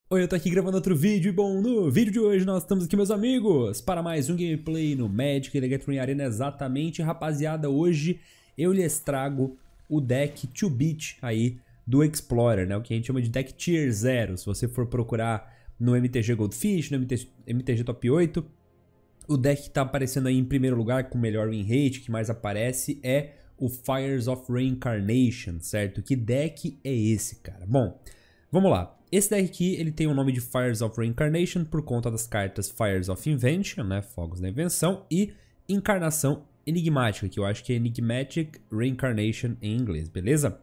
Oi, eu tô aqui gravando outro vídeo e bom, no vídeo de hoje nós estamos aqui, meus amigos, para mais um gameplay no Magic The Gathering Arena. Exatamente, rapaziada, hoje eu lhes trago o deck 2-bit aí do Explorer, né, o que a gente chama de deck Tier 0. Se você for procurar no MTG Goldfish, no MTG Top 8, o deck que tá aparecendo aí em primeiro lugar com o melhor win rate, que mais aparece, é o Fires of Reincarnation, certo? Que deck é esse, cara? Bom, vamos lá. Esse deck aqui, ele tem o nome de Fires of Reincarnation por conta das cartas Fires of Invention, né, Fogos da Invenção, e Encarnação Enigmática, que eu acho que é Enigmatic Reincarnation em inglês, beleza?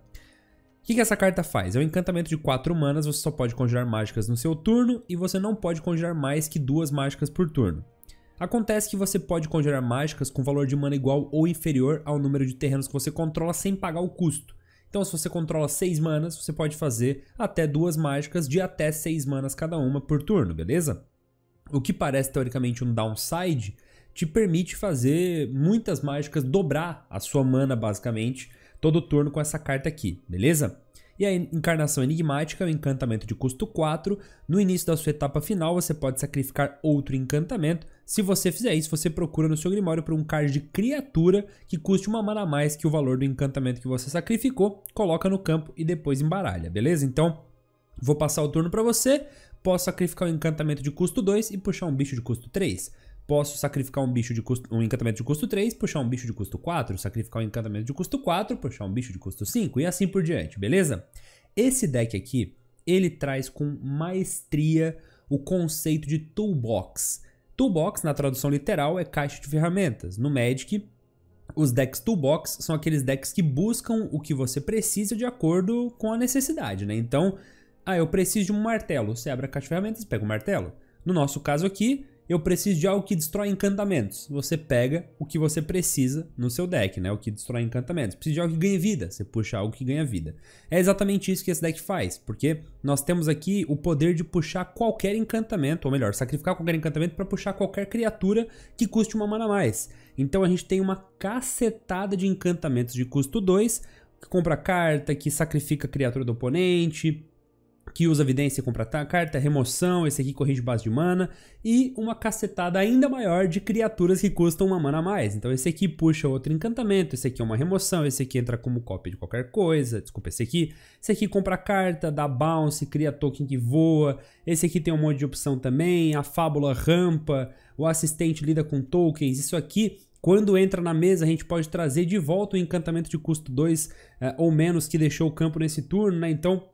O que essa carta faz? É um encantamento de 4 manas, você só pode conjurar mágicas no seu turno e você não pode conjurar mais que 2 mágicas por turno. Acontece que você pode conjurar mágicas com valor de mana igual ou inferior ao número de terrenos que você controla sem pagar o custo. Então, se você controla 6 manas, você pode fazer até 2 mágicas de até 6 manas cada uma por turno, beleza? O que parece teoricamente um downside, te permite fazer muitas mágicas, dobrar a sua mana basicamente, todo turno com essa carta aqui, beleza? E a Encarnação Enigmática é um encantamento de custo 4. No início da sua etapa final, você pode sacrificar outro encantamento. Se você fizer isso, você procura no seu Grimório por um card de criatura que custe uma mana a mais que o valor do encantamento que você sacrificou, coloca no campo e depois embaralha, beleza? Então, vou passar o turno para você, posso sacrificar um encantamento de custo 2 e puxar um bicho de custo 3. Posso sacrificar um encantamento de custo 3, puxar um bicho de custo 4, sacrificar um encantamento de custo 4, puxar um bicho de custo 5 e assim por diante, beleza? Esse deck aqui, ele traz com maestria o conceito de Toolbox. Toolbox, na tradução literal, é caixa de ferramentas. No Magic, os decks Toolbox são aqueles decks que buscam o que você precisa de acordo com a necessidade, né? Então, eu preciso de um martelo. Você abre a caixa de ferramentas e pega o martelo. No nosso caso aqui, eu preciso de algo que destrói encantamentos. Você pega o que você precisa no seu deck, né? O que destrói encantamentos. Preciso de algo que ganhe vida. Você puxa algo que ganha vida. É exatamente isso que esse deck faz, porque nós temos aqui o poder de puxar qualquer encantamento, ou melhor, sacrificar qualquer encantamento para puxar qualquer criatura que custe uma mana a mais. Então a gente tem uma cacetada de encantamentos de custo 2, que compra carta, que sacrifica a criatura do oponente, que usa evidência e compra carta, remoção, esse aqui corrige base de mana, e uma cacetada ainda maior de criaturas que custam uma mana a mais. Então esse aqui puxa outro encantamento, esse aqui é uma remoção, esse aqui entra como cópia de qualquer coisa, desculpa, esse aqui compra carta, dá bounce, cria token que voa, esse aqui tem um monte de opção também, a fábula rampa, o assistente lida com tokens, isso aqui... Quando entra na mesa, a gente pode trazer de volta o encantamento de custo 2 ou menos que deixou o campo nesse turno, né? Então,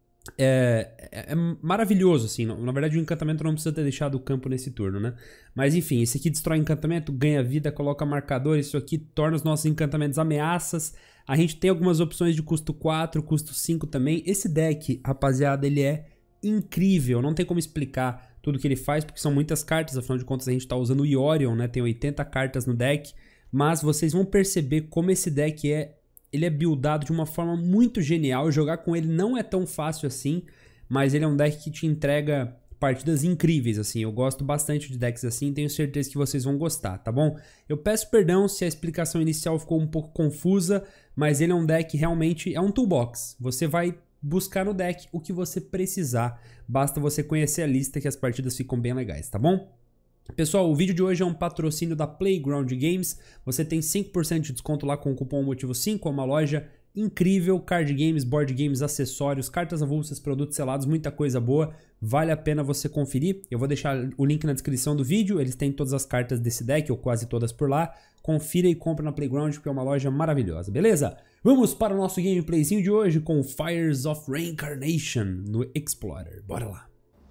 é maravilhoso, assim. Na verdade, o encantamento não precisa ter deixado o campo nesse turno, né? Mas, enfim, esse aqui destrói encantamento, ganha vida, coloca marcador. Isso aqui torna os nossos encantamentos ameaças. A gente tem algumas opções de custo 4, custo 5 também. Esse deck, rapaziada, ele é incrível. Não tem como explicar tudo que ele faz, porque são muitas cartas. Afinal de contas, a gente tá usando o Yorion, né? Tem 80 cartas no deck. Mas vocês vão perceber como esse deck ele é buildado de uma forma muito genial. Jogar com ele não é tão fácil assim, mas ele é um deck que te entrega partidas incríveis, assim. Eu gosto bastante de decks assim, tenho certeza que vocês vão gostar, tá bom? Eu peço perdão se a explicação inicial ficou um pouco confusa, mas ele é um deck realmente, é um toolbox. Você vai buscar no deck o que você precisar, basta você conhecer a lista que as partidas ficam bem legais, tá bom? Pessoal, o vídeo de hoje é um patrocínio da Playground Games. Você tem 5% de desconto lá com o cupom Motivo5, é uma loja incrível, card games, board games, acessórios, cartas avulsas, produtos selados, muita coisa boa. Vale a pena você conferir. Eu vou deixar o link na descrição do vídeo, eles têm todas as cartas desse deck, ou quase todas por lá. Confira e compra na Playground, porque é uma loja maravilhosa, beleza? Vamos para o nosso gameplayzinho de hoje com Fires of Reincarnation no Explorer. Bora lá!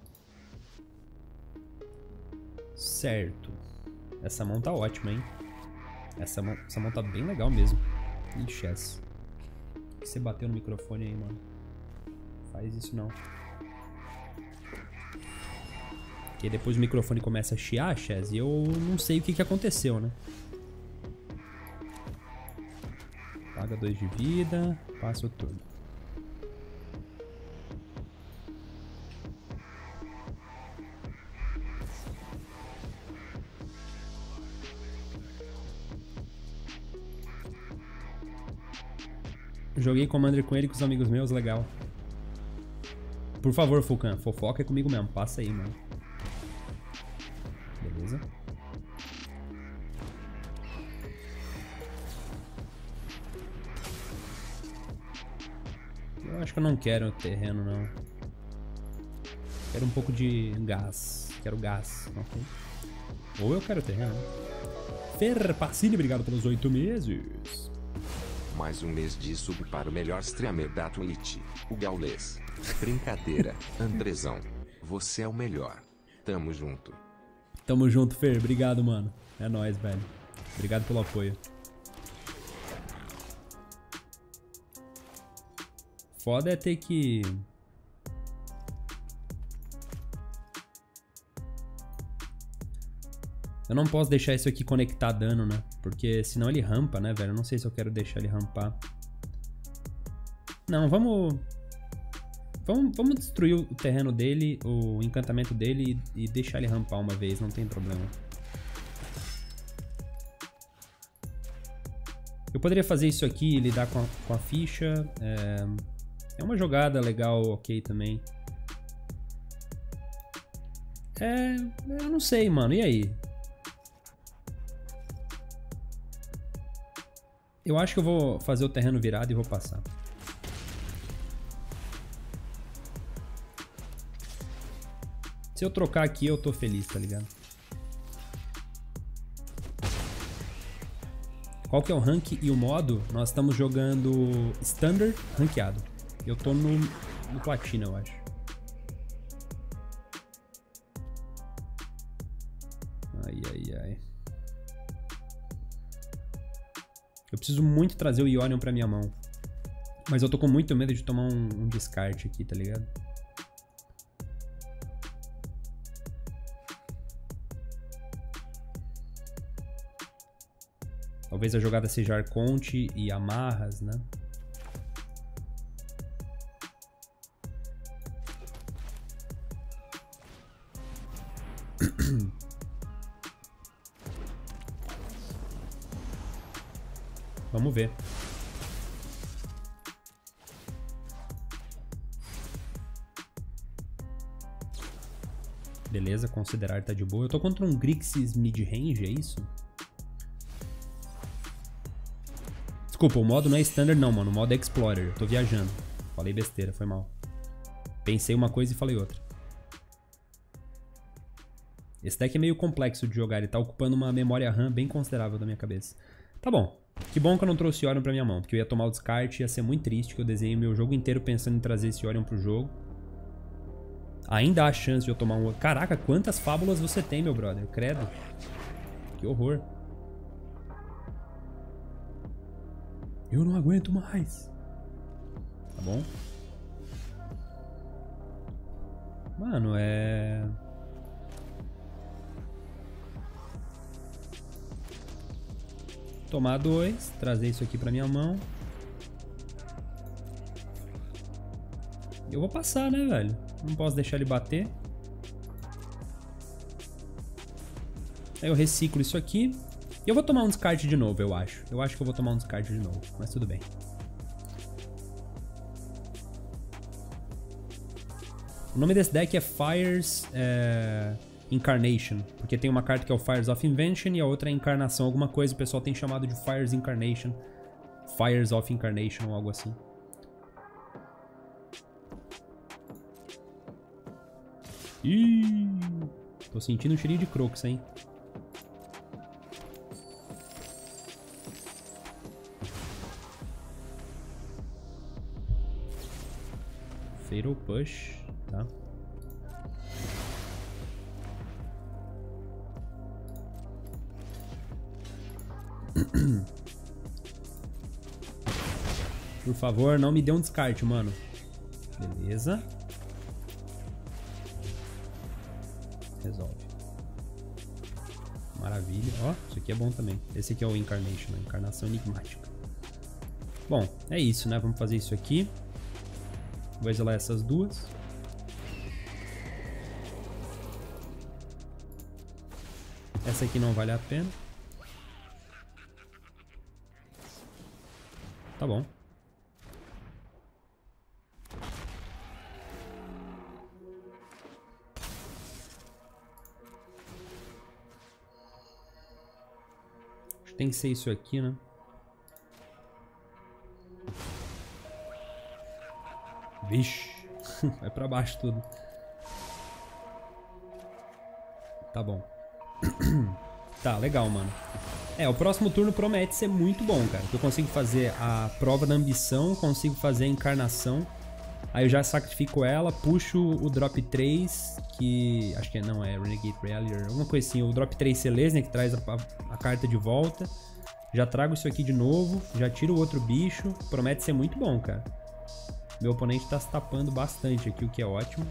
Certo. Essa mão tá ótima, hein? Essa mão tá bem legal mesmo. Ixi, essa. Você bateu no microfone aí, mano. Faz isso não. Porque depois o microfone começa a chiar, Chess, e eu não sei o que aconteceu, né? Paga 2 de vida, passa o turno. Joguei Commander com ele e com os amigos meus, legal. Por favor, Fulcan, fofoca é comigo mesmo. Passa aí, mano. Beleza. Eu acho que eu não quero terreno, não. Quero um pouco de gás. Quero gás, ok? Ou eu quero terreno. Fer Pacini, obrigado pelos 8 meses. Mais um mês de sub para o melhor streamer da Twitch, o Gaules. Brincadeira, Andrezão. Você é o melhor. Tamo junto. Tamo junto, Fer. Obrigado, mano. É nóis, velho. Obrigado pelo apoio. Foda é ter que... Eu não posso deixar isso aqui conectar dano, né? Porque senão ele rampa, né, velho? Eu não sei se eu quero deixar ele rampar. Não, vamos destruir o terreno dele, o encantamento dele e deixar ele rampar uma vez, não tem problema. Eu poderia fazer isso aqui e lidar com a ficha. É uma jogada legal, ok, também. Eu não sei, mano. E aí? Eu acho que eu vou fazer o terreno virado e vou passar. Se eu trocar aqui, eu tô feliz, tá ligado? Qual que é o rank e o modo? Nós estamos jogando Standard ranqueado. Eu tô no Platina, eu acho. Ai, ai, ai. Eu preciso muito trazer o Ionion pra minha mão. Mas eu tô com muito medo de tomar um descarte aqui, tá ligado? Talvez a jogada seja Arconte e Amarras, né? Vamos ver. Beleza, considerar tá de boa. Eu tô contra um Grixis mid-range, é isso? Desculpa, o modo não é Standard não, mano. O modo é Explorer. Eu tô viajando. Falei besteira, foi mal. Pensei uma coisa e falei outra. Esse deck é meio complexo de jogar. Ele tá ocupando uma memória RAM bem considerável da minha cabeça. Tá bom. Que bom que eu não trouxe Iorion pra minha mão, porque eu ia tomar o descarte e ia ser muito triste, que eu desenhei meu jogo inteiro pensando em trazer esse Iorion pro jogo. Ainda há chance de eu tomar um... Caraca, quantas fábulas você tem, meu brother. Credo. Que horror. Eu não aguento mais. Tá bom? Mano, tomar 2, trazer isso aqui pra minha mão. Eu vou passar, né, velho? Não posso deixar ele bater. Aí eu reciclo isso aqui. E eu vou tomar um descarte de novo, eu acho. Eu acho que eu vou tomar um descarte de novo, mas tudo bem. O nome desse deck é Fires Incarnation, porque tem uma carta que é o Fires of Invention e a outra é Encarnação, alguma coisa. O pessoal tem chamado de Fires Incarnation, Fires of Incarnation ou algo assim. Ih, tô sentindo um cheirinho de Crocs, hein? Fatal Push, tá? Por favor, não me dê um descarte, mano. Beleza. Resolve. Maravilha. Ó, isso aqui é bom também. Esse aqui é o Incarnation, a encarnação enigmática. Bom, é isso, né? Vamos fazer isso aqui. Vou isolar essas duas. Essa aqui não vale a pena. Tá bom. Tem que ser isso aqui, né? Vixe. Vai pra baixo tudo. Tá bom. Tá, legal, mano. O próximo turno promete ser muito bom, cara. Eu consigo fazer a prova da ambição, consigo fazer a encarnação. Aí eu já sacrifico ela, puxo o drop 3, que acho que não é Renegade Rallier, alguma coisa assim. O drop 3 Selesnya, que traz a carta de volta. Já trago isso aqui de novo, já tiro o outro bicho. Promete ser muito bom, cara. Meu oponente tá se tapando bastante aqui, o que é ótimo.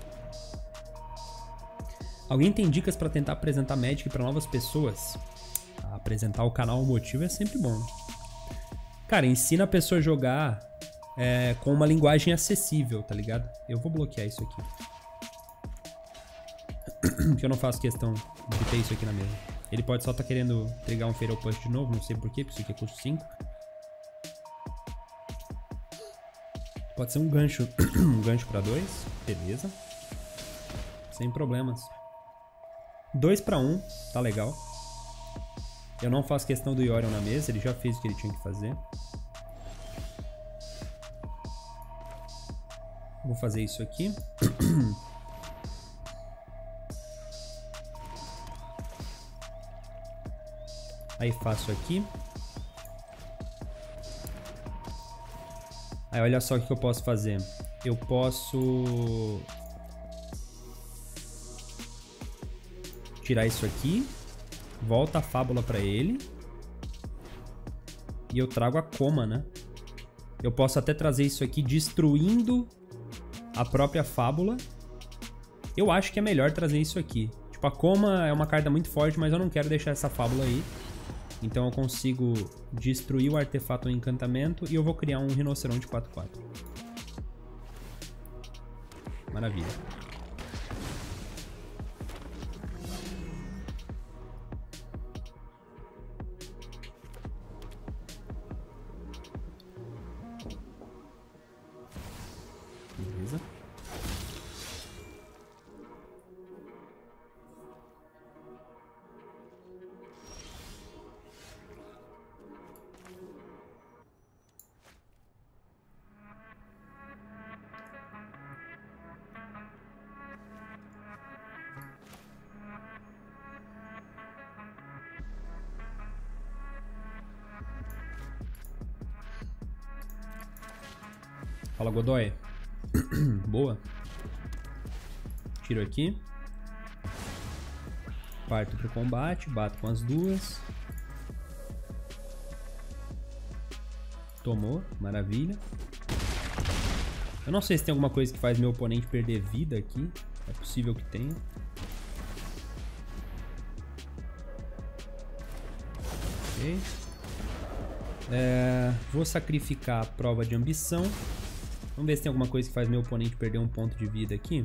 Alguém tem dicas pra tentar apresentar Magic pra novas pessoas? Apresentar o canal, o motivo é sempre bom. Cara, ensina a pessoa a jogar com uma linguagem acessível, tá ligado? Eu vou bloquear isso aqui. Porque eu não faço questão de ter isso aqui na mesa. Ele pode só estar querendo entregar um Fatal Push de novo, não sei porquê, porque isso aqui é custo 5. Pode ser um gancho, um gancho pra 2, beleza. Sem problemas. 2 para 1, tá legal. Eu não faço questão do Yorion na mesa, ele já fez o que ele tinha que fazer. Vou fazer isso aqui. Aí faço aqui. Aí olha só o que eu posso fazer. Eu posso tirar isso aqui. Volta a fábula pra ele. E eu trago a coma, né? Eu posso até trazer isso aqui destruindo a própria fábula. Eu acho que é melhor trazer isso aqui. Tipo, a coma é uma carta muito forte, mas eu não quero deixar essa fábula aí. Então eu consigo destruir o artefato ou encantamento e eu vou criar um rinoceronte 4/4. Maravilha. Beleza. Fala, Godoy. Boa. Tiro aqui. Parto pro combate, bato com as duas. Tomou, maravilha. Eu não sei se tem alguma coisa que faz meu oponente perder vida aqui. É possível que tenha. Ok. Vou sacrificar a prova de ambição. Vamos ver se tem alguma coisa que faz meu oponente perder um ponto de vida aqui.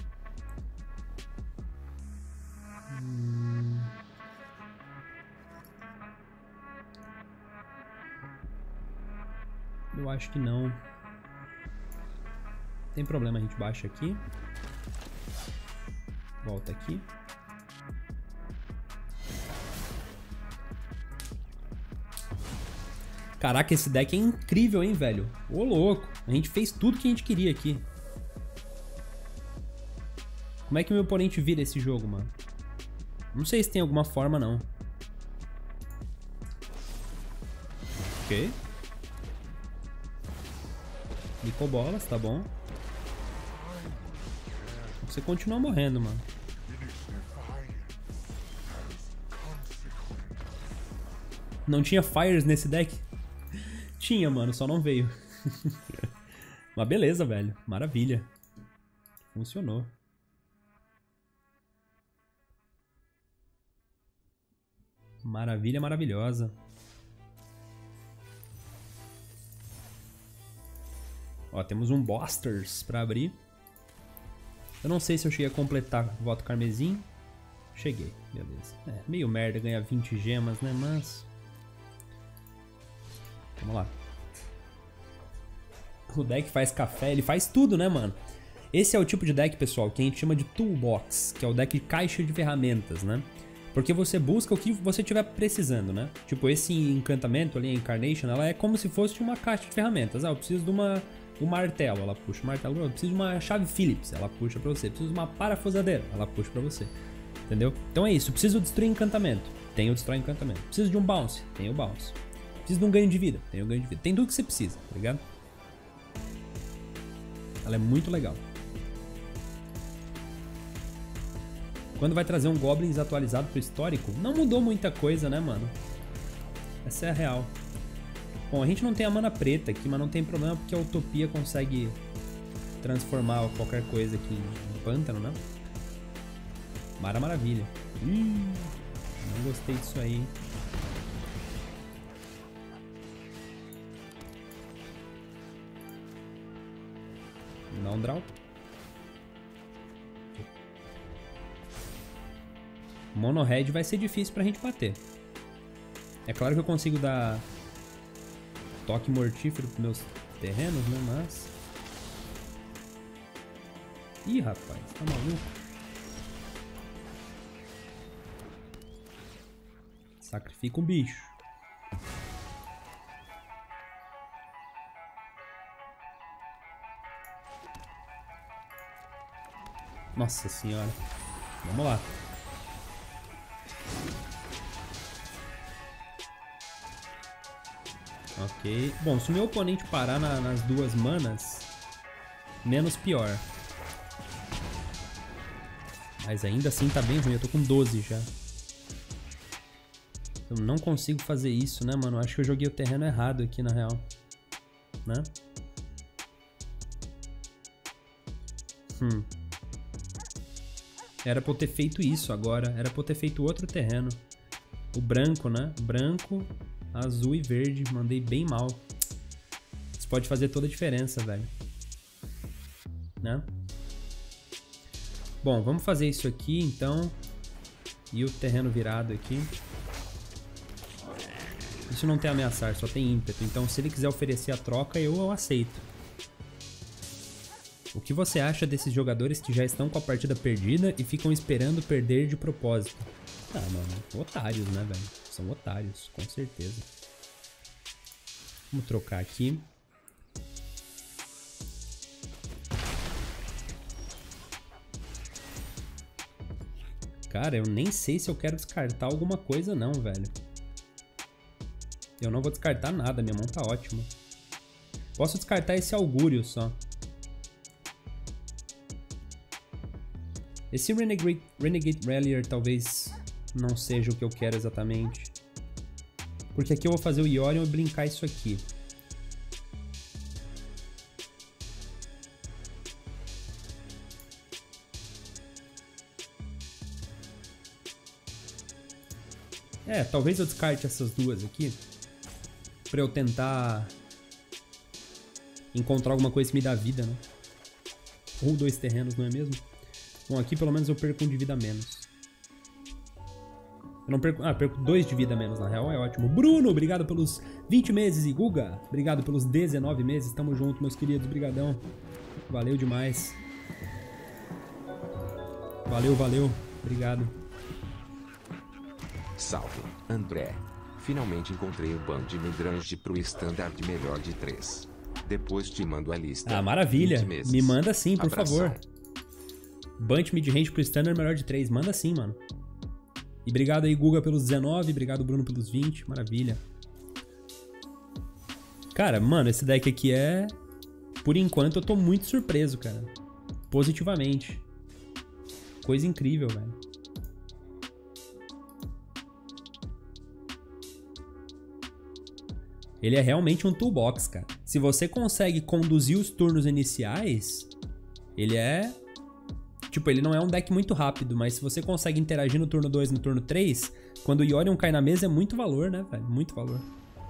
Eu acho que não. Tem problema, a gente baixa aqui. Volta aqui. Caraca, esse deck é incrível, hein, velho? Ô, louco. A gente fez tudo que a gente queria aqui. Como é que meu oponente vira esse jogo, mano? Não sei se tem alguma forma, não. Ok. Micobolas, tá bom. Você continua morrendo, mano. Não tinha Fires nesse deck? Tinha, mano, só não veio. Mas beleza, velho. Maravilha. Funcionou. Maravilha, maravilhosa. Ó, temos um Bosters pra abrir. Eu não sei se eu cheguei a completar o voto carmesim. Cheguei, beleza. Meio merda ganhar 20 gemas, né, mas... Vamos lá. O deck faz café, ele faz tudo, né, mano? Esse é o tipo de deck, pessoal, que a gente chama de Toolbox, que é o deck de caixa de ferramentas, né? Porque você busca o que você estiver precisando, né? Tipo, esse encantamento ali, a Incarnation, ela é como se fosse uma caixa de ferramentas. Ah, eu preciso de um martelo, ela puxa o martelo. Eu preciso de uma chave Phillips, ela puxa pra você. Eu preciso de uma parafusadeira, ela puxa pra você. Entendeu? Então é isso. Eu preciso destruir encantamento, tem o destrói encantamento. Preciso de um bounce, tem o bounce. Preciso de um ganho de vida, tem o ganho de vida. Tem tudo que você precisa, tá ligado? Ela é muito legal. Quando vai trazer um Goblins atualizado pro histórico, não mudou muita coisa, né, mano? Essa é a real. Bom, a gente não tem a mana preta aqui, mas não tem problema porque a Utopia consegue transformar qualquer coisa aqui em pântano, né? Maravilha. Não gostei disso aí. Não draw. Mono Red vai ser difícil pra gente bater. É claro que eu consigo dar toque mortífero pros meus terrenos, né? Mas... Ih, rapaz, tá maluco? Sacrifica um bicho. Nossa senhora. Vamos lá. Ok. Bom, se o meu oponente parar nas duas manas, menos pior. Mas ainda assim tá bem ruim. Eu tô com 12 já. Eu não consigo fazer isso, né, mano? Acho que eu joguei o terreno errado aqui, na real. Né? Era pra eu ter feito isso agora. Era pra eu ter feito outro terreno. O branco, né? Branco, azul e verde. Mandei bem mal. Isso pode fazer toda a diferença, velho. Né? Bom, vamos fazer isso aqui, então. E o terreno virado aqui. Isso não tem ameaçar, só tem ímpeto. Então, se ele quiser oferecer a troca, eu aceito. O que você acha desses jogadores que já estão com a partida perdida e ficam esperando perder de propósito? Ah, mano, otários, né, velho? São otários, com certeza. Vamos trocar aqui. Cara, eu nem sei se eu quero descartar alguma coisa não, velho. Eu não vou descartar nada, minha mão tá ótima. Posso descartar esse augúrio só. Esse Renegade Rallier talvez não seja o que eu quero exatamente. Porque aqui eu vou fazer o Yorion e brincar isso aqui. É, talvez eu descarte essas duas aqui. Pra eu tentar encontrar alguma coisa que me dá vida, né? Ou 2 terrenos, não é mesmo? Bom, aqui pelo menos eu perco 1 de vida a menos. Eu não perco... Ah, perco 2 de vida a menos, na real, é ótimo. Bruno, obrigado pelos 20 meses. E Guga, obrigado pelos 19 meses. Tamo junto, meus queridos, brigadão. Valeu demais. Valeu, valeu. Obrigado. Salve, André. Finalmente encontrei o ban de midrange pro standard melhor de 3. Depois te mando a lista. Ah, maravilha. Me manda sim, por favor. Bunch mid-range pro standard melhor de 3. Manda sim, mano. E obrigado aí, Guga, pelos 19. Obrigado, Bruno, pelos 20. Maravilha. Cara, mano, esse deck aqui é... Por enquanto, eu tô muito surpreso, cara. Positivamente. Coisa incrível, velho. Ele é realmente um toolbox, cara. Se você consegue conduzir os turnos iniciais, ele é... Tipo, ele não é um deck muito rápido, mas se você consegue interagir no turno 2 e no turno 3, quando o Yorion cai na mesa é muito valor, né, velho? Muito valor.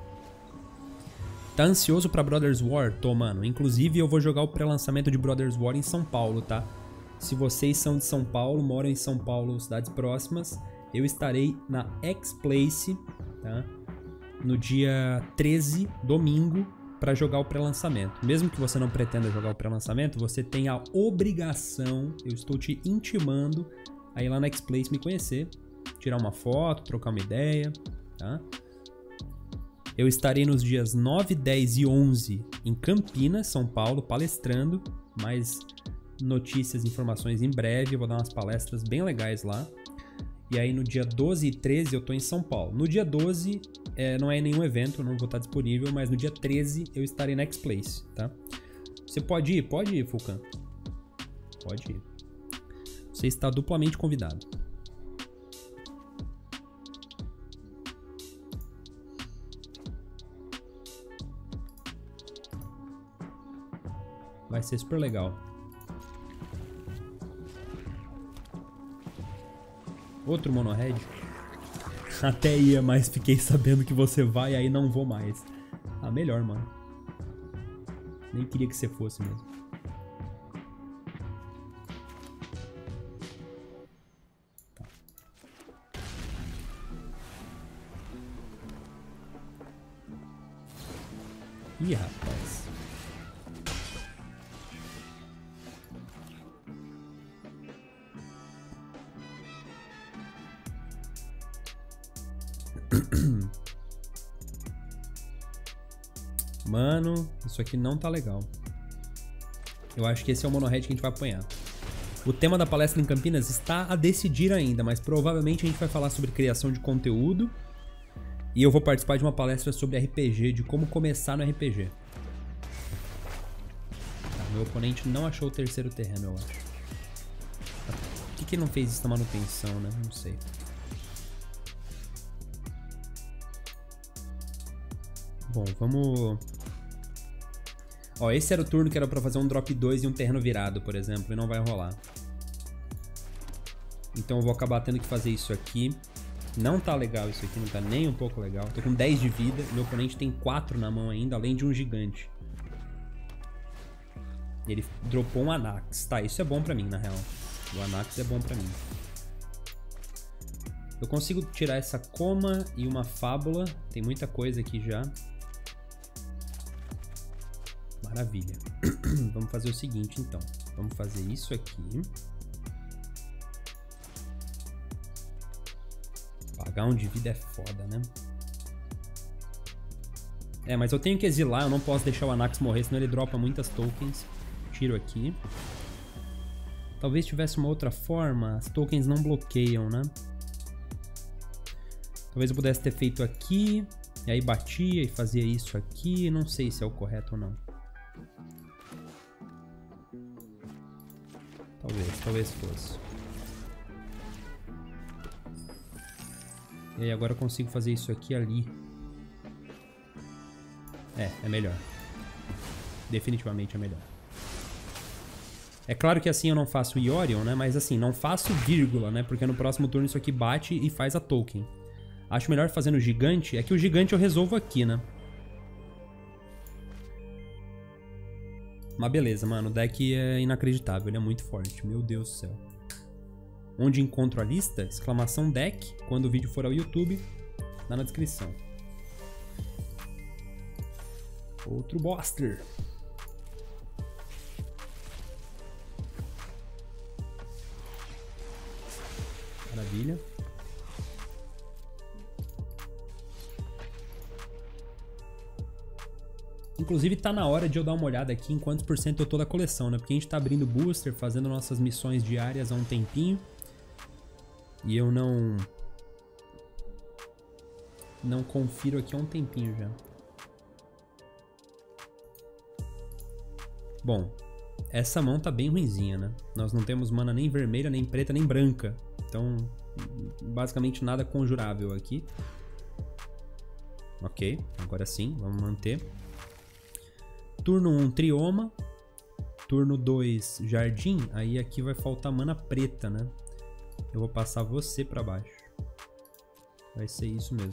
Tá ansioso pra Brothers War? Tô, mano. Inclusive, eu vou jogar o pré-lançamento de Brothers War em São Paulo, tá? Se vocês são de São Paulo, moram em São Paulo, cidades próximas, eu estarei na X-Place, tá? No dia 13, domingo, para jogar o pré-lançamento. Mesmo que você não pretenda jogar o pré-lançamento, você tem a obrigação, eu estou te intimando a ir lá na X-Place me conhecer. tirar uma foto, trocar uma ideia, tá? Eu estarei nos dias 9, 10 e 11 em Campinas, São Paulo, palestrando. Mais notícias, informações em breve. Eu vou dar umas palestras bem legais lá. E aí no dia 12 e 13 eu tô em São Paulo. No dia 12 não é nenhum evento, eu não vou estar disponível, mas no dia 13 eu estarei na X-Place, tá? Você pode ir? Pode ir, Fulcan. Pode ir. Você está duplamente convidado. Vai ser super legal. Outro monohead? Até ia, mas fiquei sabendo que você vai, aí não vou mais. Ah, melhor, mano. Nem queria que você fosse mesmo. Tá. Ih, rapaz. Mano, isso aqui não tá legal. Eu acho que esse é o monohead que a gente vai apanhar. O tema da palestra em Campinas está a decidir ainda, mas provavelmente a gente vai falar sobre criação de conteúdo. E eu vou participar de uma palestra sobre RPG, de como começar no RPG. Tá, meu oponente não achou o terceiro terreno, eu acho. Por que ele não fez isso na manutenção, né? Não sei. Bom, vamos... Ó, esse era o turno que era pra fazer um drop 2 e um terreno virado, por exemplo, e não vai rolar. Então eu vou acabar tendo que fazer isso aqui. Não tá legal isso aqui, não tá nem um pouco legal. Tô com 10 de vida, meu oponente tem 4 na mão ainda, além de um gigante. Ele dropou um Anax. Tá, isso é bom pra mim, na real. O Anax é bom pra mim. Eu consigo tirar essa coma e uma fábula. Tem muita coisa aqui já. Maravilha. Vamos fazer o seguinte, então. Vamos fazer isso aqui. Pagar um de vida é foda, né? É, mas eu tenho que exilar. Eu não posso deixar o Anax morrer, senão ele dropa muitas tokens. Tiro aqui. Talvez tivesse uma outra forma. As tokens não bloqueiam, né? Talvez eu pudesse ter feito aqui. E aí batia e fazia isso aqui. Não sei se é o correto ou não. Talvez fosse. E aí agora eu consigo fazer isso aqui ali. É melhor. Definitivamente é melhor. É claro que assim eu não faço Yorion, né? Mas assim, não faço vírgula, né? Porque no próximo turno isso aqui bate e faz a token. Acho melhor fazer no gigante. É que o gigante eu resolvo aqui, né? Mas beleza, mano. O deck é inacreditável. Ele é muito forte. Meu Deus do céu. Onde encontro a lista? Exclamação deck. Quando o vídeo for ao YouTube, tá na descrição. Outro Buster. Maravilha. Inclusive tá na hora de eu dar uma olhada aqui em quantos por cento eu tô da coleção, né? Porque a gente tá abrindo booster, fazendo nossas missões diárias há um tempinho. E eu não confiro aqui há um tempinho já. Bom, essa mão tá bem ruinzinha, né? Nós não temos mana nem vermelha, nem preta, nem branca. Então, basicamente nada conjurável aqui. Ok, agora sim, vamos manter. Turno 1, Trioma. Turno 2, Jardim. Aí aqui vai faltar mana preta, né? Eu vou passar você pra baixo. Vai ser isso mesmo.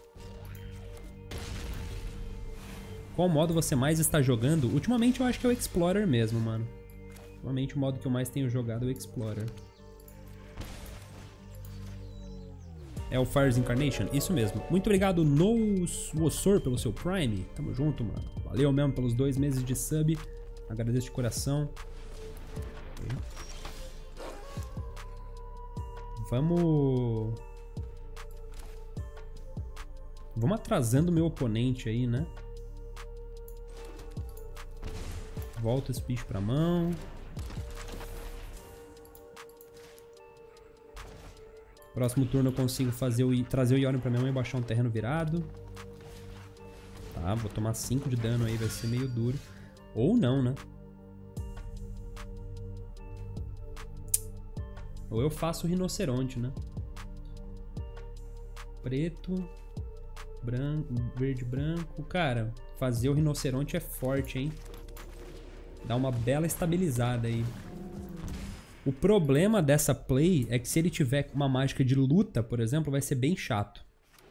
Qual modo você mais está jogando? Ultimamente eu acho que é o Explorer mesmo, mano. Ultimamente o modo que eu mais tenho jogado é o Explorer. É o Fire's Incarnation? Isso mesmo. Muito obrigado, Noosor, pelo seu Prime. Tamo junto, mano. Valeu mesmo pelos 2 meses de sub. Agradeço de coração. Okay. Vamos Vamos atrasando o meu oponente aí, né? Volta esse bicho pra mão. Próximo turno eu consigo trazer o Yorion pra minha mão e baixar um terreno virado. Tá, vou tomar 5 de dano aí, vai ser meio duro. Ou não, né? Ou eu faço o rinoceronte, né? Preto, branco, verde, branco. Cara, fazer o rinoceronte é forte, hein? Dá uma bela estabilizada aí. O problema dessa play é que se ele tiver uma mágica de luta, por exemplo, vai ser bem chato.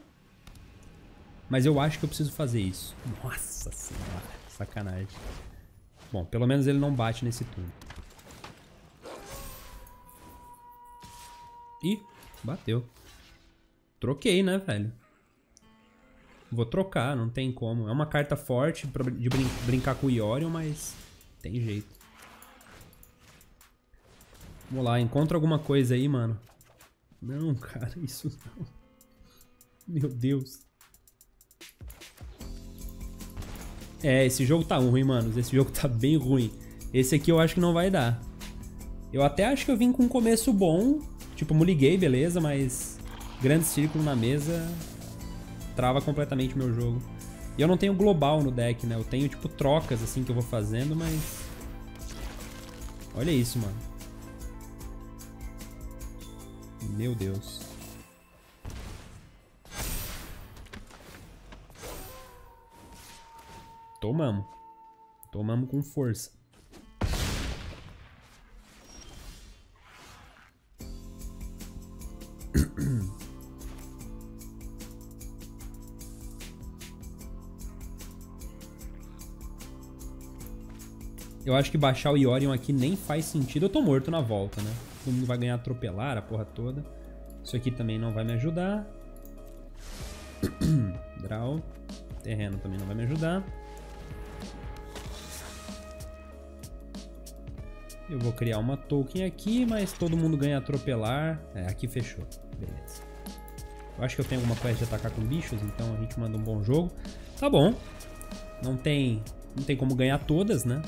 Mas eu acho que eu preciso fazer isso. Nossa senhora, sacanagem. Bom, pelo menos ele não bate nesse turno. Ih, bateu. Troquei, né, velho? Vou trocar, não tem como. É uma carta forte de brincar com o Yorion, mas tem jeito. Vamos lá, encontra alguma coisa aí, mano. Não, cara, isso não. Meu Deus. É, esse jogo tá ruim, mano. Esse jogo tá bem ruim. Esse aqui eu acho que não vai dar. Eu até acho que eu vim com um começo bom. Tipo, muliguei, beleza, mas grande círculo na mesa trava completamente o meu jogo. E eu não tenho global no deck, né? Eu tenho, tipo, trocas, assim, que eu vou fazendo, mas... Olha isso, mano. Meu Deus. Tomamos. Tomamos com força. Eu acho que baixar o Yorion aqui nem faz sentido. Eu tô morto na volta, né? Todo mundo vai ganhar atropelar a porra toda. Isso aqui também não vai me ajudar. Draw. Terreno também não vai me ajudar. Eu vou criar uma token aqui, mas todo mundo ganha atropelar. É, aqui fechou. Beleza. Eu acho que eu tenho alguma quest de atacar com bichos, então a gente manda um bom jogo. Tá bom. Não tem como ganhar todas, né?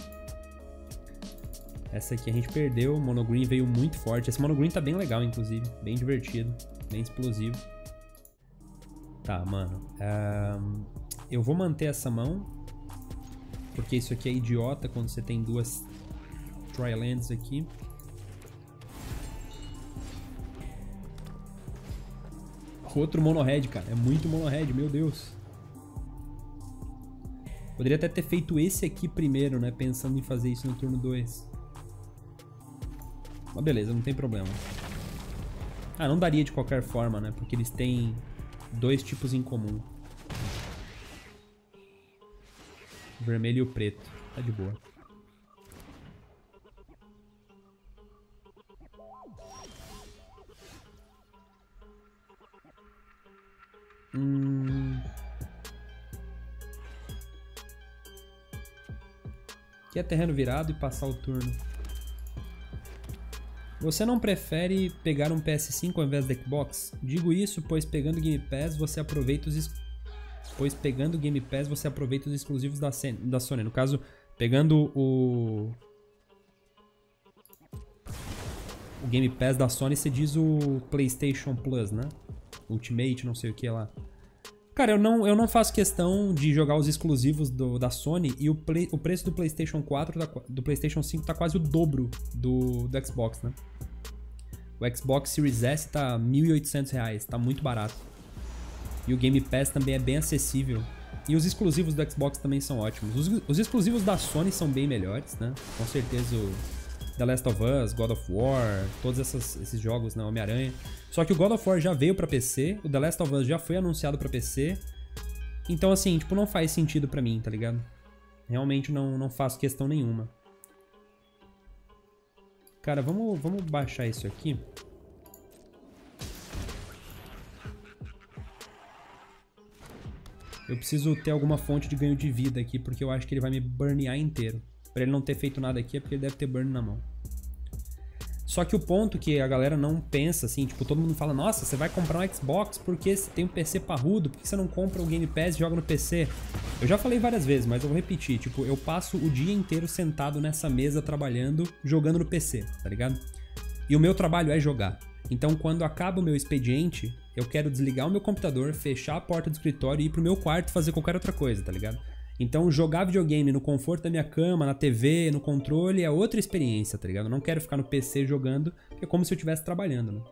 Essa aqui a gente perdeu. O Mono Green veio muito forte. Esse Mono Green tá bem legal, inclusive. Bem divertido. Bem explosivo. Tá, mano. Eu vou manter essa mão. Porque isso aqui é idiota quando você tem duas Trilands aqui. Outro Mono Red, cara. É muito Mono Red, meu Deus. Poderia até ter feito esse aqui primeiro, né? Pensando em fazer isso no turno 2. Mas beleza, não tem problema. Ah, não daria de qualquer forma, né? Porque eles têm dois tipos em comum. O vermelho e o preto. Tá de boa. Aqui é terreno virado e passar o turno. Você não prefere pegar um PS5 ao invés da Xbox? Digo isso, pois pegando Game Pass você aproveita os exclusivos da Sony. No caso, pegando o Game Pass da Sony, você diz o PlayStation Plus, né? Ultimate, não sei o que lá. Cara, eu não faço questão de jogar os exclusivos da Sony e o preço do PlayStation 4, do PlayStation 5 tá quase o dobro do Xbox, né? O Xbox Series S tá R$ 1.800, tá muito barato. E o Game Pass também é bem acessível. E os exclusivos do Xbox também são ótimos. Os exclusivos da Sony são bem melhores, né? Com certeza o The Last of Us, God of War, todos esses jogos, né? Homem-Aranha. Só que o God of War já veio pra PC, o The Last of Us já foi anunciado pra PC. Então, assim, tipo, não faz sentido pra mim, tá ligado? Realmente não faço questão nenhuma. Cara, vamos baixar isso aqui. Eu preciso ter alguma fonte de ganho de vida aqui, porque eu acho que ele vai me burnear inteiro. Pra ele não ter feito nada aqui é porque ele deve ter burn na mão. Só que o ponto que a galera não pensa, assim, tipo, todo mundo fala, nossa, você vai comprar um Xbox porque você tem um PC parrudo, por que você não compra o Game Pass e joga no PC? Eu já falei várias vezes, mas eu vou repetir, tipo, eu passo o dia inteiro sentado nessa mesa trabalhando, jogando no PC, tá ligado? E o meu trabalho é jogar. Então, quando acaba o meu expediente, eu quero desligar o meu computador, fechar a porta do escritório e ir pro meu quarto fazer qualquer outra coisa, tá ligado? Então, jogar videogame no conforto da minha cama, na TV, no controle, é outra experiência, tá ligado? Eu não quero ficar no PC jogando, é como se eu estivesse trabalhando, né?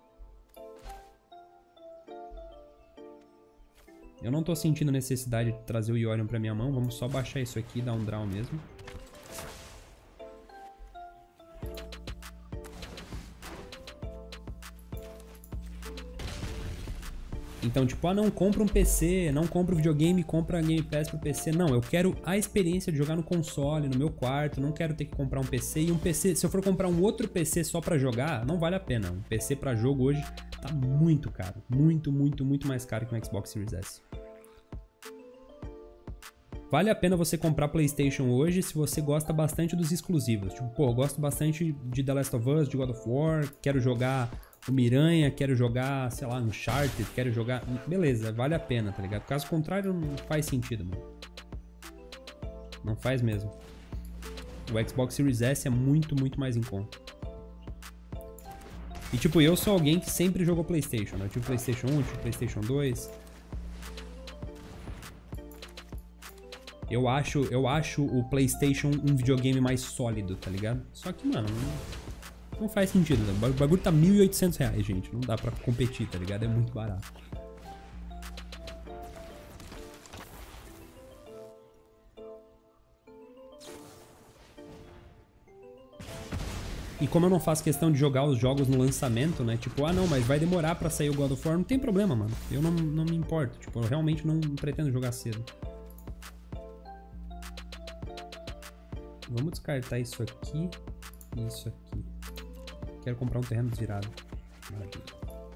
Eu não tô sentindo necessidade de trazer o Yorion pra minha mão, vamos só baixar isso aqui e dar um draw mesmo. Então, tipo, não compra um PC, não compra um videogame, compra Game Pass pro PC. Não, eu quero a experiência de jogar no console, no meu quarto, não quero ter que comprar um PC. E um PC, se eu for comprar um outro PC só pra jogar, não vale a pena. Um PC pra jogo hoje tá muito caro. Muito, muito, muito mais caro que um Xbox Series S. Vale a pena você comprar PlayStation hoje se você gosta bastante dos exclusivos. Tipo, pô, eu gosto bastante de The Last of Us, de God of War, quero jogar o Miranha, quero jogar, sei lá, Uncharted, quero jogar... Beleza, vale a pena, tá ligado? Caso contrário, não faz sentido, mano. Não faz mesmo. O Xbox Series S é muito, muito mais em conta. E tipo, eu sou alguém que sempre jogou PlayStation, né? Eu tive PlayStation 1, tive PlayStation 2. Eu acho o PlayStation um videogame mais sólido, tá ligado? Só que, mano... Não faz sentido, né? O bagulho tá R$1.800, gente. Não dá pra competir, tá ligado? É muito barato. E como eu não faço questão de jogar os jogos no lançamento, né? Tipo, não, mas vai demorar pra sair o God of War. Não tem problema, mano. Eu não me importo. Tipo, eu realmente não pretendo jogar cedo. Vamos descartar isso aqui e isso aqui. Quero comprar um terreno desvirado. Maravilha.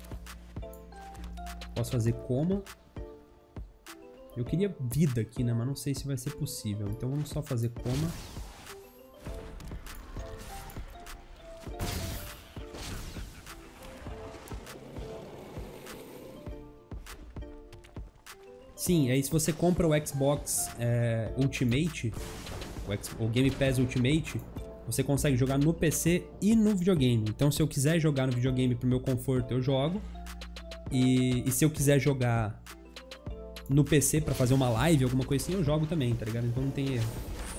Posso fazer como? Eu queria vida aqui, né? Mas não sei se vai ser possível. Então vamos só fazer coma. Sim, aí se você compra o Xbox Ultimate, o Game Pass Ultimate, você consegue jogar no PC e no videogame. Então, se eu quiser jogar no videogame pro meu conforto, eu jogo. E se eu quiser jogar no PC pra fazer uma live, alguma coisa assim, eu jogo também, tá ligado? Então não tem erro.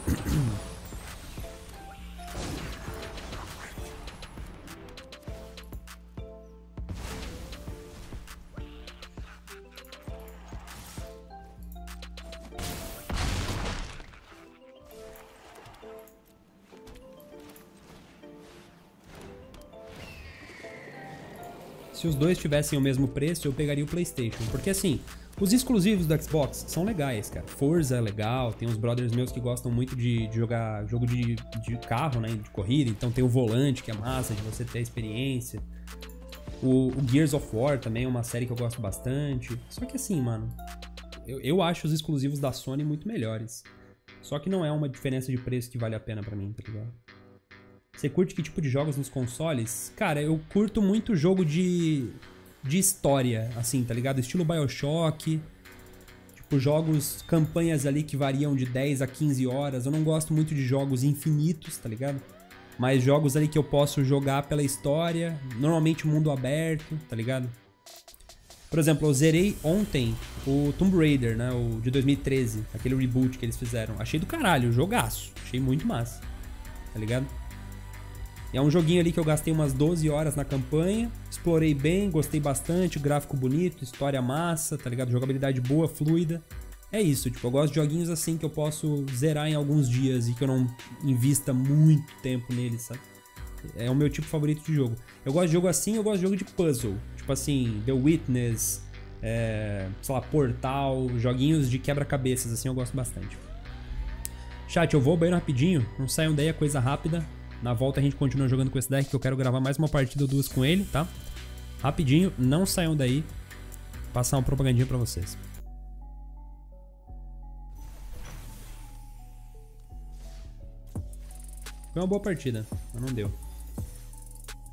Se os dois tivessem o mesmo preço, eu pegaria o PlayStation. Porque assim, os exclusivos do Xbox são legais, cara. Forza é legal, tem uns brothers meus que gostam muito de jogar jogo de carro, né, de corrida. Então tem o volante, que é massa, de você ter a experiência. O Gears of War também é uma série que eu gosto bastante. Só que assim, mano, eu acho os exclusivos da Sony muito melhores. Só que não é uma diferença de preço que vale a pena pra mim, tá ligado? Você curte que tipo de jogos nos consoles? Cara, eu curto muito jogo de história, assim, tá ligado? Estilo BioShock. Tipo, jogos, campanhas ali que variam de 10 a 15 horas. Eu não gosto muito de jogos infinitos, tá ligado? Mas jogos ali que eu posso jogar pela história. Normalmente mundo aberto, tá ligado? Por exemplo, eu zerei ontem o Tomb Raider, né? O de 2013. Aquele reboot que eles fizeram. Achei do caralho, jogaço. Achei muito massa, tá ligado? É um joguinho ali que eu gastei umas 12 horas na campanha, explorei bem, gostei bastante, gráfico bonito, história massa, tá ligado? Jogabilidade boa, fluida. É isso, tipo, eu gosto de joguinhos assim que eu posso zerar em alguns dias e que eu não invista muito tempo neles, sabe? É o meu tipo favorito de jogo. Eu gosto de jogo assim, eu gosto de jogo de puzzle. Tipo assim, The Witness, sei lá, Portal, joguinhos de quebra-cabeças, assim, eu gosto bastante. Chat, eu vou ao banheiro rapidinho, não saiam daí, é coisa rápida. Na volta a gente continua jogando com esse deck, que eu quero gravar mais uma partida ou duas com ele, tá? Rapidinho, não saiam daí. Passar uma propagandinha pra vocês. Foi uma boa partida, mas não deu.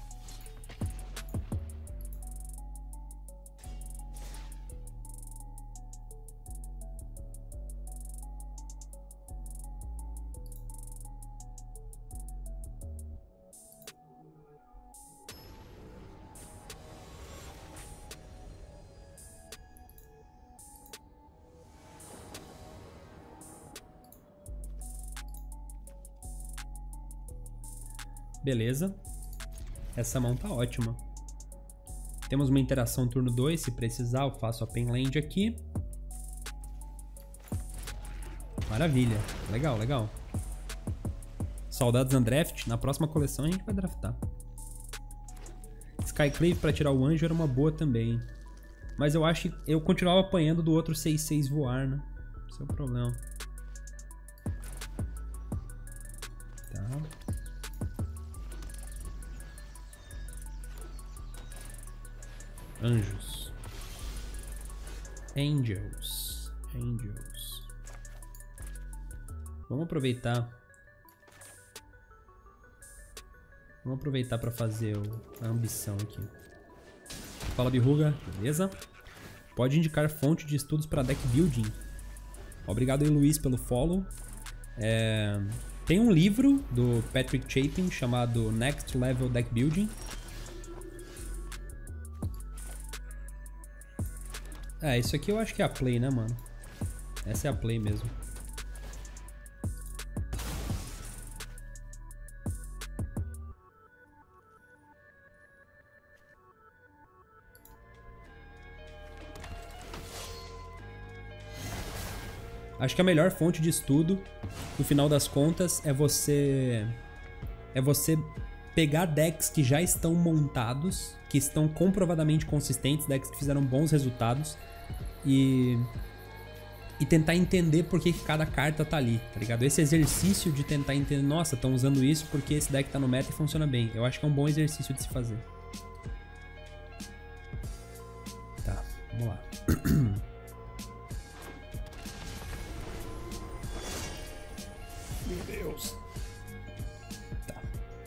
Beleza. Essa mão tá ótima. Temos uma interação turno 2. Se precisar, eu faço a Penland aqui. Maravilha. Legal, legal. Saudades Undraft. Na próxima coleção a gente vai draftar. Skyclave pra tirar o anjo era uma boa também. Mas eu acho que eu continuava apanhando do outro 6/6 voar, né? Esse é o problema. Tá. Anjos. Angels. Angels. Vamos aproveitar. Vamos aproveitar para fazer a ambição aqui. Fala, Birruga. Beleza? Pode indicar fonte de estudos para deck building. Obrigado aí, Luiz, pelo follow. Tem um livro do Patrick Chapin chamado Next Level Deck Building. Isso aqui eu acho que é a play, né, mano? Essa é a play mesmo. Acho que a melhor fonte de estudo, no final das contas, é você pegar decks que já estão montados, que estão comprovadamente consistentes, decks que fizeram bons resultados, e tentar entender por que cada carta tá ali, tá ligado? Esse exercício de tentar entender, nossa, estão usando isso porque esse deck tá no meta e funciona bem. Eu acho que é um bom exercício de se fazer. Tá, vamos lá. Meu Deus. Tá.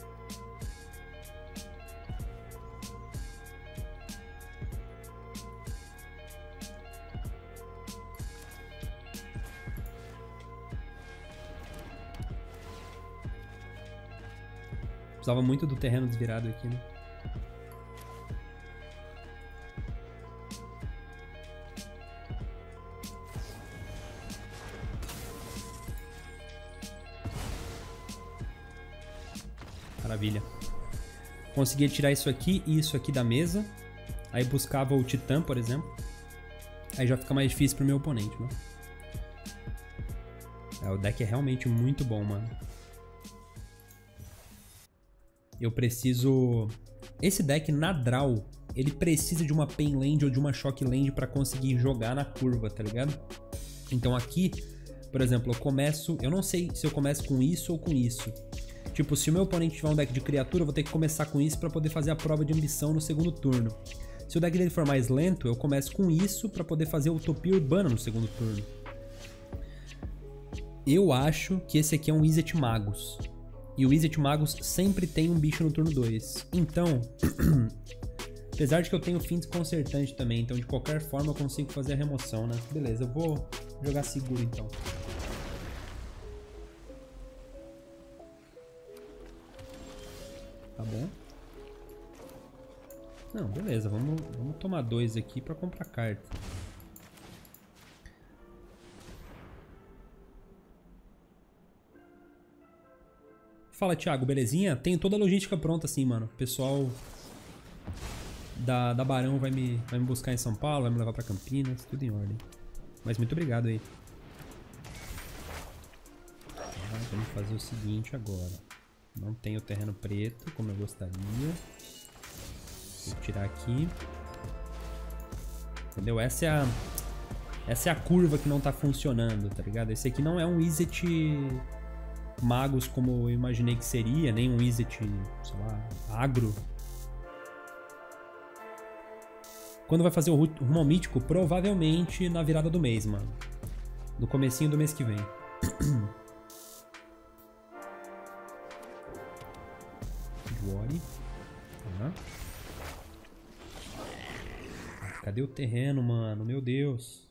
Precisava muito do terreno desvirado aqui, né? Maravilha. Conseguia tirar isso aqui e isso aqui da mesa. Aí buscava o Titã, por exemplo. Aí já fica mais difícil pro meu oponente, né? O deck é realmente muito bom, mano. Eu preciso... Esse deck na draw, ele precisa de uma Pain Land ou de uma Shock Land pra conseguir jogar na curva, tá ligado? Então aqui, por exemplo, eu começo... Eu não sei se eu começo com isso ou com isso. Tipo, se o meu oponente tiver um deck de criatura, eu vou ter que começar com isso pra poder fazer a prova de ambição no segundo turno. Se o deck dele for mais lento, eu começo com isso pra poder fazer a Utopia Urbana no segundo turno. Eu acho que esse aqui é um Izzet Magus. E o Izzet Magus sempre tem um bicho no turno 2. Então, apesar de que eu tenho fim desconcertante também, então de qualquer forma eu consigo fazer a remoção, né? Beleza, eu vou jogar seguro então. Tá bom. Não, beleza, vamos tomar 2 aqui pra comprar carta. Fala, Thiago, belezinha? Tenho toda a logística pronta assim, mano. O pessoal da Barão vai me buscar em São Paulo, vai me levar pra Campinas, tudo em ordem. Mas muito obrigado aí. Vamos fazer o seguinte agora. Não tenho terreno preto, como eu gostaria. Vou tirar aqui. Entendeu? Essa é a curva que não tá funcionando, tá ligado? Esse aqui não é um Izzet Magus como eu imaginei que seria, nem um Izzet, sei lá, agro. Quando vai fazer o rumo ao mítico? Provavelmente na virada do mês, mano. No comecinho do mês que vem. Wari. Cadê o terreno, mano? Meu Deus.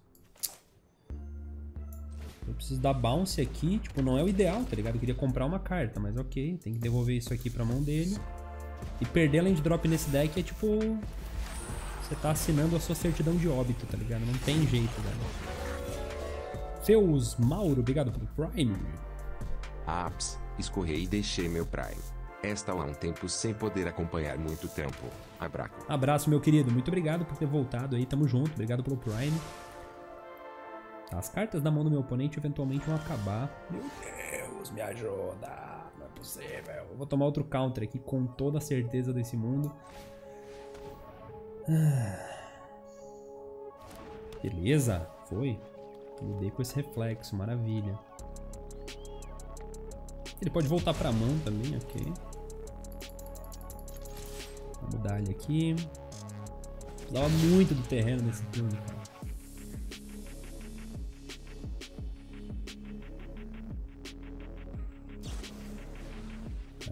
Eu preciso dar bounce aqui. Tipo, não é o ideal, tá ligado? Eu queria comprar uma carta, mas ok. Tem que devolver isso aqui pra mão dele. E perder land drop nesse deck é tipo... Você tá assinando a sua certidão de óbito, tá ligado? Não tem jeito, velho. Feus Mauro, obrigado pelo Prime. Aps, escorrei e deixei meu Prime. Está há um tempo sem poder acompanhar muito tempo. Abraço. Abraço, meu querido. Muito obrigado por ter voltado aí. Tamo junto. Obrigado pelo Prime. Tá, as cartas na mão do meu oponente eventualmente vão acabar. Meu Deus, me ajuda. Não é possível. Eu vou tomar outro counter aqui com toda a certeza desse mundo. Beleza. Foi. Lidei com esse reflexo. Maravilha. Ele pode voltar pra mão também, ok. Vou mudar ele aqui. Precisava muito do terreno nesse turno, cara. Tá.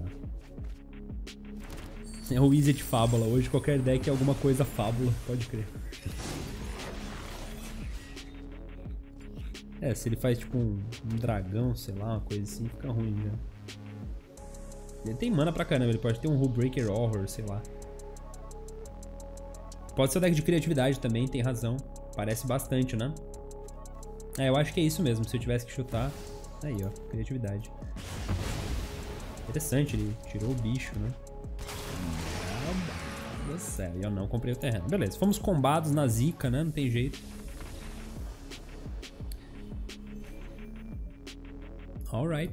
É o Easy de Fábula. Hoje qualquer deck é alguma coisa fábula, pode crer. É, se ele faz tipo um dragão, sei lá, uma coisa assim, fica ruim já. Ele tem mana pra caramba, ele pode ter um Hullbreaker Horror, sei lá. Pode ser o deck de criatividade também, tem razão. Parece bastante, né? É, eu acho que é isso mesmo, se eu tivesse que chutar. Aí, ó, criatividade. Interessante, ele tirou o bicho, né? Meu céu, e eu não comprei o terreno. Beleza, fomos combados na zica, né? Não tem jeito. Alright.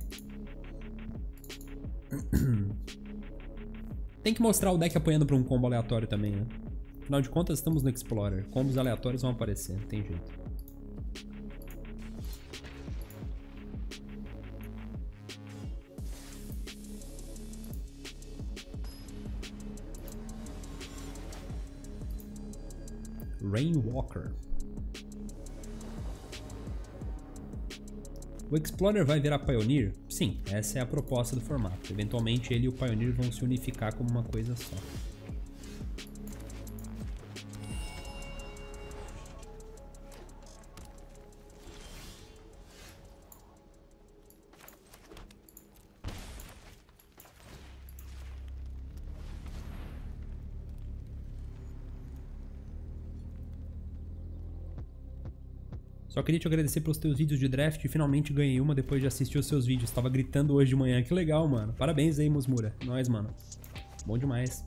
Tem que mostrar o deck apanhando pra um combo aleatório também, né? Afinal de contas, estamos no Explorer. Combos aleatórios vão aparecer, não tem jeito. Rainwalker. O Explorer vai virar Pioneer? Sim, essa é a proposta do formato. Eventualmente ele e o Pioneer vão se unificar como uma coisa só. Só queria te agradecer pelos teus vídeos de draft. Finalmente ganhei uma depois de assistir os seus vídeos. Tava gritando hoje de manhã. Que legal, mano. Parabéns aí, Musmura. Nóis, mano. Bom demais.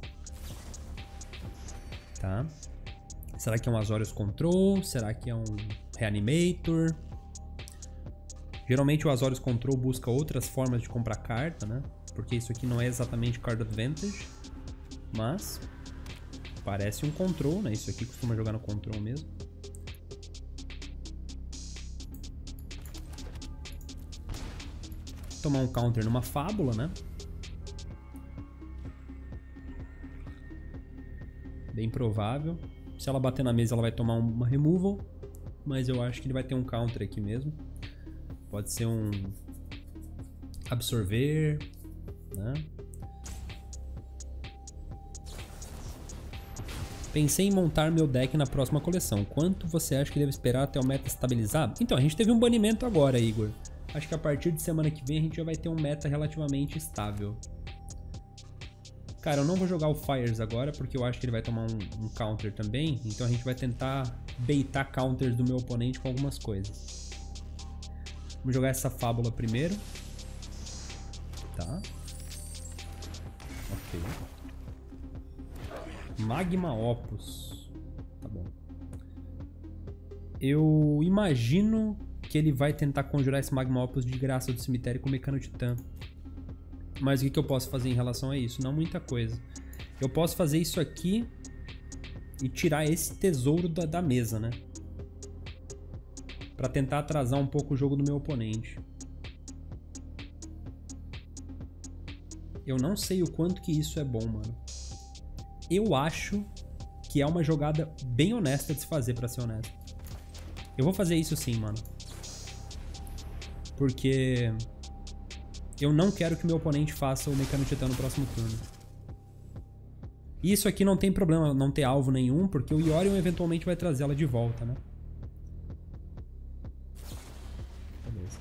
Tá. Será que é um Azorius Control? Será que é um Reanimator? Geralmente o Azorius Control busca outras formas de comprar carta, né? Porque isso aqui não é exatamente Card Advantage. Mas parece um Control, né? Isso aqui costuma jogar no Control mesmo. Tomar um counter numa Fábula, né? Bem provável. Se ela bater na mesa, ela vai tomar uma removal. Mas eu acho que ele vai ter um counter aqui mesmo. Pode ser um Absorver, né? Pensei em montar meu deck na próxima coleção. Quanto você acha que deve esperar até o meta estabilizar? Então, a gente teve um banimento agora, Igor. Acho que a partir de semana que vem a gente já vai ter um meta relativamente estável. Cara, eu não vou jogar o Fires agora, porque eu acho que ele vai tomar um counter também. Então a gente vai tentar baitar counters do meu oponente com algumas coisas. Vamos jogar essa Fábula primeiro. Tá. Ok. Magma Opus. Tá bom. Eu imagino que ele vai tentar conjurar esse Magma Opus de graça do cemitério com o Mecano Titã. Mas o que eu posso fazer em relação a isso? Não muita coisa. Eu posso fazer isso aqui e tirar esse tesouro da mesa, né? Pra tentar atrasar um pouco o jogo do meu oponente. Eu não sei o quanto que isso é bom, mano. Eu acho que é uma jogada bem honesta de se fazer, pra ser honesto. Eu vou fazer isso sim, mano. Porque eu não quero que meu oponente faça o Mecano Titã no próximo turno. Isso aqui não tem problema não ter alvo nenhum, porque o Yorion eventualmente vai trazer ela de volta, né? Beleza.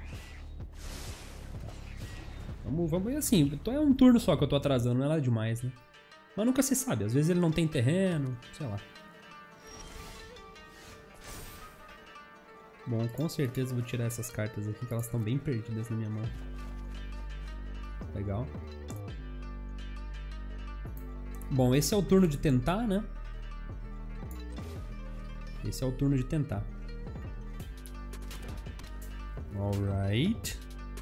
Vamos assim, é um turno só que eu tô atrasando, não é nada demais, né? Mas nunca se sabe, às vezes ele não tem terreno, sei lá. Bom, com certeza vou tirar essas cartas aqui, que elas estão bem perdidas na minha mão. Legal. Bom, esse é o turno de tentar, né? Esse é o turno de tentar. Alright.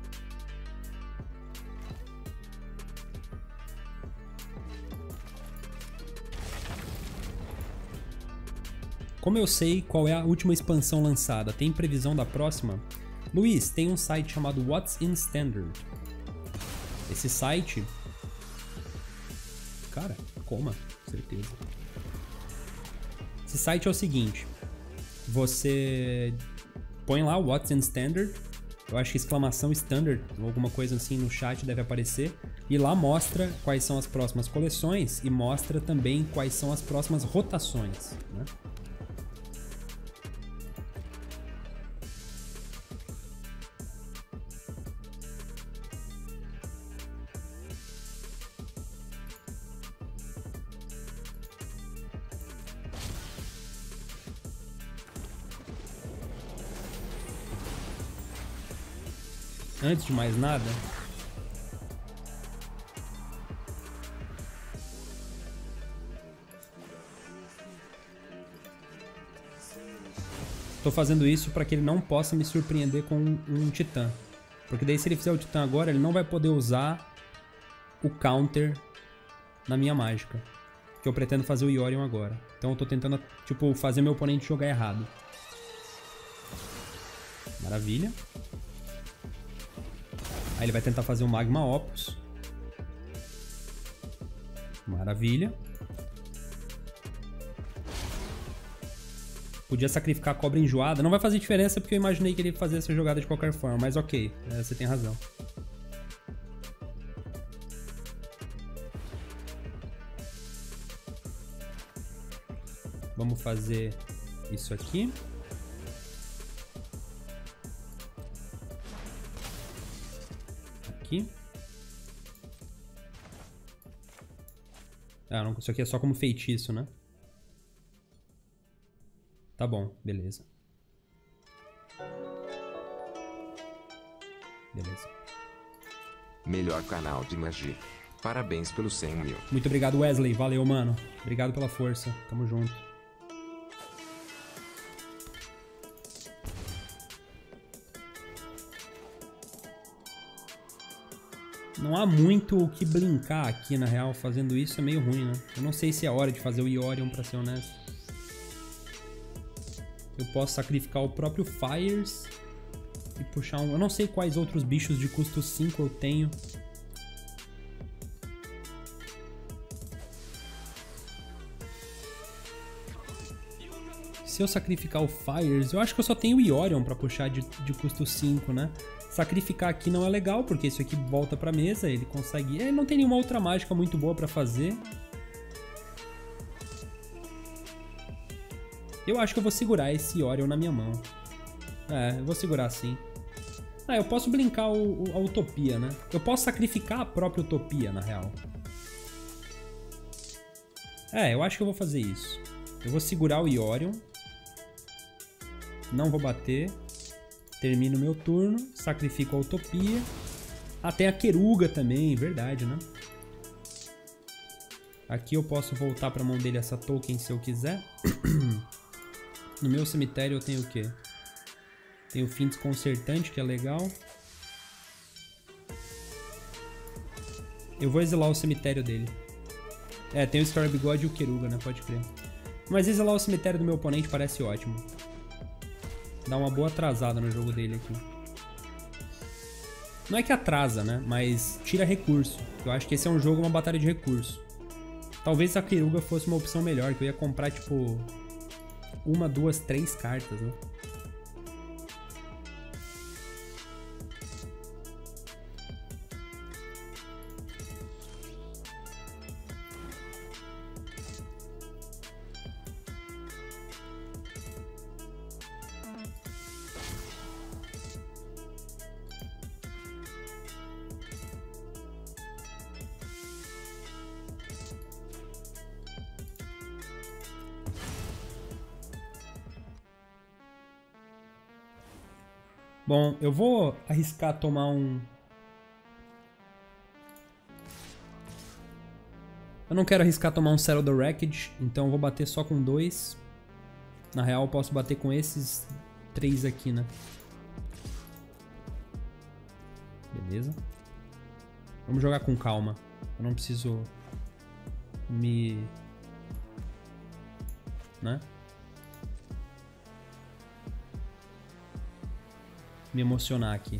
Como eu sei qual é a última expansão lançada? Tem previsão da próxima? Luiz, tem um site chamado What's in Standard. Esse site... Cara, coma, certeza. Esse site é o seguinte. Você põe lá What's in Standard. Eu acho que exclamação Standard, ou alguma coisa assim no chat deve aparecer. E lá mostra quais são as próximas coleções e mostra também quais são as próximas rotações, né? Antes de mais nada, tô fazendo isso para que ele não possa me surpreender com um titã. Porque daí se ele fizer o titã agora, ele não vai poder usar o counter na minha mágica. Que eu pretendo fazer o Yorion agora. Então eu tô tentando, tipo, fazer meu oponente jogar errado. Maravilha. Aí ele vai tentar fazer o Magma Opus. Maravilha. Podia sacrificar a cobra enjoada. Não vai fazer diferença porque eu imaginei que ele ia fazer essa jogada de qualquer forma. Mas ok, você tem razão. Vamos fazer isso aqui. Aqui. Ah, não, isso aqui é só como feitiço, né? Tá bom, beleza. Beleza. Melhor canal de Magic. Parabéns pelos 100 mil. Muito obrigado, Wesley. Valeu, mano. Obrigado pela força. Tamo junto. Não há muito o que brincar aqui, na real. Fazendo isso é meio ruim, né? Eu não sei se é hora de fazer o Yorion, pra ser honesto. Eu posso sacrificar o próprio Fires e puxar um... Eu não sei quais outros bichos de custo 5 eu tenho. Se eu sacrificar o Fires, eu acho que eu só tenho o Yorion pra puxar de custo 5, né? Sacrificar aqui não é legal, porque isso aqui volta pra mesa, ele consegue... Ele não tem nenhuma outra mágica muito boa pra fazer. Eu acho que eu vou segurar esse Yorion na minha mão. É, eu vou segurar sim. Ah, eu posso blinkar a Utopia, né? Eu posso sacrificar a própria Utopia, na real. É, eu acho que eu vou fazer isso. Eu vou segurar o Yorion. Não vou bater. Termino meu turno. Sacrifico a Utopia. Ah, tem a Keruga também, verdade, né? Aqui eu posso voltar pra mão dele essa token se eu quiser. No meu cemitério eu tenho o quê? Tenho o Fim Desconcertante, que é legal. Eu vou exilar o cemitério dele. É, tem o Story Bigode e o Keruga, né? Pode crer. Mas exilar o cemitério do meu oponente parece ótimo. Dá uma boa atrasada no jogo dele aqui. Não é que atrasa, né? Mas tira recurso. Eu acho que esse é um jogo, uma batalha de recurso. Talvez a Keruga fosse uma opção melhor, que eu ia comprar, tipo... 1, 2, 3 cartas, né? Bom, eu vou arriscar tomar um... Eu não quero arriscar tomar um Settle the Wreckage, então eu vou bater só com 2. Na real, eu posso bater com esses 3 aqui, né? Beleza. Vamos jogar com calma. Eu não preciso me... né? Me emocionar aqui.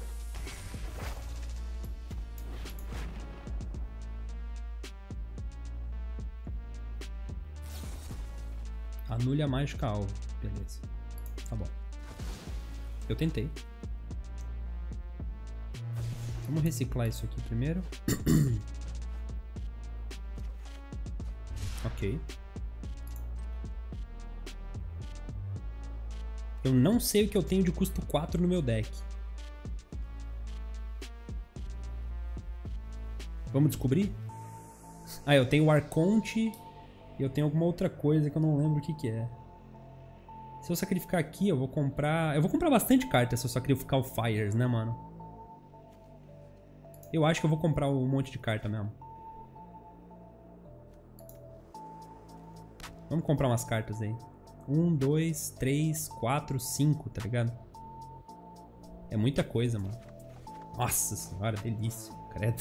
Anule a mágica alvo. Beleza. Tá bom. Eu tentei. Vamos reciclar isso aqui primeiro. Ok. Eu não sei o que eu tenho de custo 4 no meu deck. Vamos descobrir? Ah, eu tenho o Arconte e eu tenho alguma outra coisa que eu não lembro o que que é. Se eu sacrificar aqui, eu vou comprar... Eu vou comprar bastante carta se eu sacrificar o Fires, né, mano? Eu acho que eu vou comprar um monte de carta mesmo. Vamos comprar umas cartas aí. 1, 2, 3, 4, 5, tá ligado? É muita coisa, mano. Nossa senhora, delícia. Credo.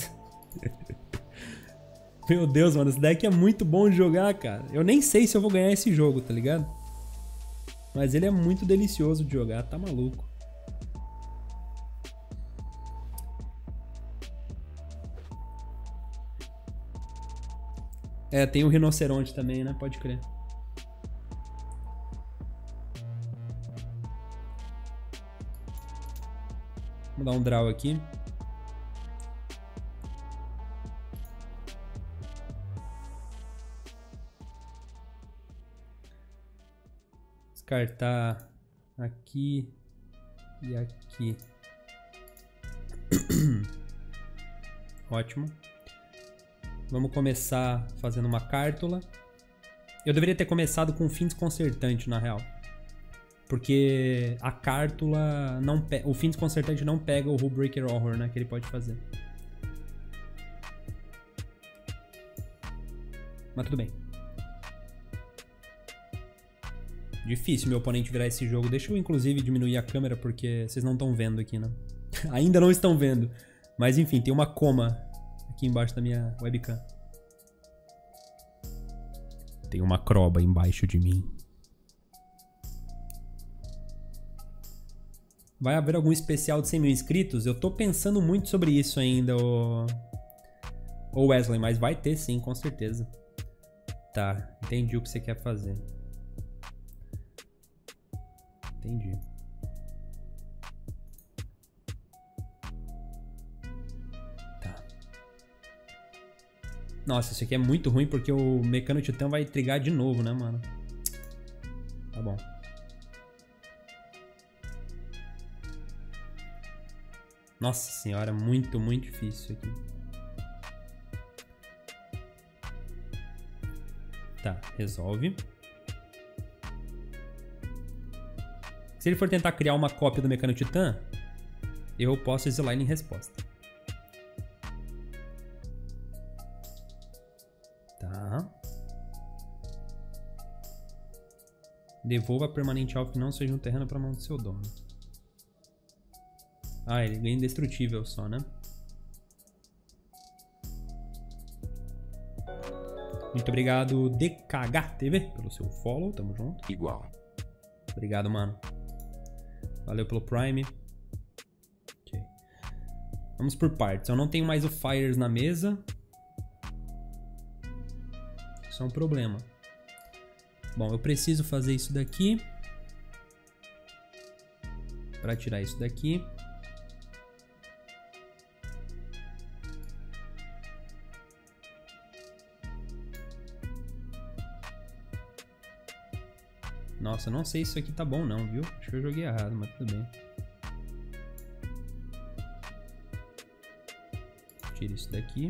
Meu Deus, mano, esse deck é muito bom de jogar, cara. Eu nem sei se eu vou ganhar esse jogo, tá ligado? Mas ele é muito delicioso de jogar, tá maluco. É, tem o rinoceronte também, né? Pode crer. Vamos dar um draw aqui. Descartar aqui e aqui. Ótimo. Vamos começar fazendo uma cártula. Eu deveria ter começado com um fim desconcertante, na real. Porque a cártula não o fim desconcertante não pega o Hullbreaker Horror, né? Que ele pode fazer. Mas tudo bem. Difícil meu oponente virar esse jogo. Deixa eu, inclusive, diminuir a câmera porque vocês não estão vendo aqui, né? Ainda não estão vendo. Mas, enfim, tem uma coma aqui embaixo da minha webcam. Tem uma croba embaixo de mim. Vai haver algum especial de 100 mil inscritos? Eu tô pensando muito sobre isso ainda, ô Wesley, mas vai ter sim, com certeza. Tá, entendi o que você quer fazer. Entendi. Tá. Nossa, isso aqui é muito ruim porque o Mecano Titã vai trigar de novo, né, mano? Tá bom. Nossa senhora, muito, muito difícil isso aqui. Tá, resolve. Se ele for tentar criar uma cópia do Mecano Titã, eu posso exilar ele em resposta. Tá. Devolva permanente alvo que não seja um terreno para mão do seu dono. Ah, ele ganha indestrutível só, né? Muito obrigado, DKHTV, pelo seu follow. Tamo junto. Igual. Obrigado, mano. Valeu pelo Prime. Ok. Vamos por partes. Eu não tenho mais o Fires na mesa. Isso é um problema. Bom, eu preciso fazer isso daqui. Pra tirar isso daqui. Nossa, não sei se isso aqui tá bom não, viu? Acho que eu joguei errado, mas tudo bem. Tira isso daqui.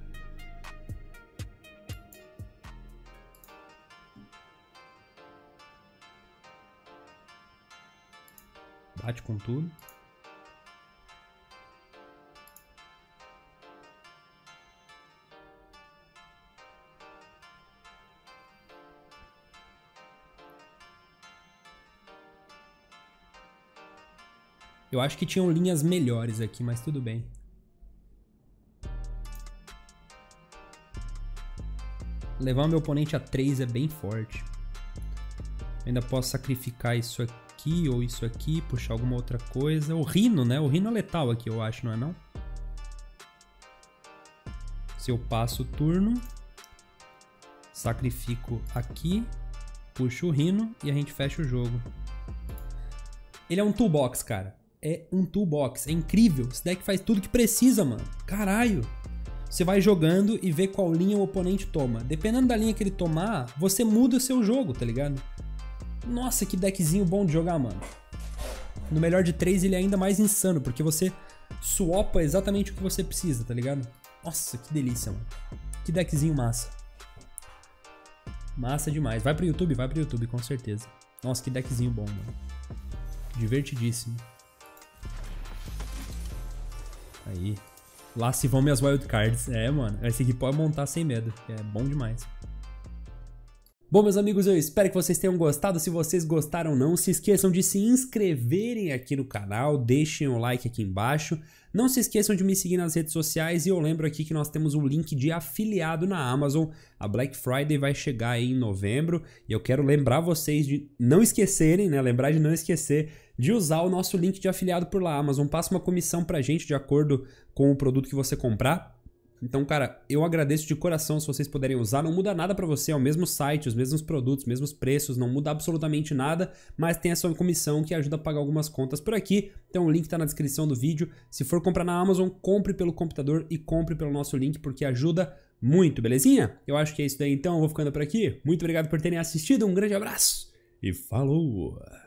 Bate com tudo. Eu acho que tinham linhas melhores aqui, mas tudo bem. Levar meu oponente a 3 é bem forte. Ainda posso sacrificar isso aqui ou isso aqui, puxar alguma outra coisa. O Rhino, né? O Rhino é letal aqui, eu acho, não é não? Se eu passo o turno, sacrifico aqui, puxo o Rhino e a gente fecha o jogo. Ele é um toolbox, cara. É um toolbox. É incrível. Esse deck faz tudo que precisa, mano. Caralho. Você vai jogando e vê qual linha o oponente toma. Dependendo da linha que ele tomar, você muda o seu jogo, tá ligado? Nossa, que deckzinho bom de jogar, mano. No melhor de 3 ele é ainda mais insano, porque você swapa exatamente o que você precisa, tá ligado? Nossa, que delícia, mano. Que deckzinho massa. Massa demais. Vai pro YouTube, com certeza. Nossa, que deckzinho bom, mano. Divertidíssimo. Aí. Lá se vão minhas wildcards. É, mano. Esse aqui pode montar sem medo. É bom demais. Bom, meus amigos, eu espero que vocês tenham gostado. Se vocês gostaram, não se esqueçam de se inscreverem aqui no canal. Deixem o like aqui embaixo. Não se esqueçam de me seguir nas redes sociais. E eu lembro aqui que nós temos um link de afiliado na Amazon. A Black Friday vai chegar aí em novembro. E eu quero lembrar vocês de não esquecerem, né? Lembrar de não esquecer de usar o nosso link de afiliado por lá. A Amazon passa uma comissão pra gente de acordo com o produto que você comprar. Então, cara, eu agradeço de coração se vocês puderem usar. Não muda nada pra você, é o mesmo site, os mesmos produtos, os mesmos preços, não muda absolutamente nada, mas tem essa comissão que ajuda a pagar algumas contas por aqui. Então o link tá na descrição do vídeo. Se for comprar na Amazon, compre pelo computador e compre pelo nosso link, porque ajuda muito, belezinha? Eu acho que é isso daí então, eu vou ficando por aqui. Muito obrigado por terem assistido, um grande abraço e falou!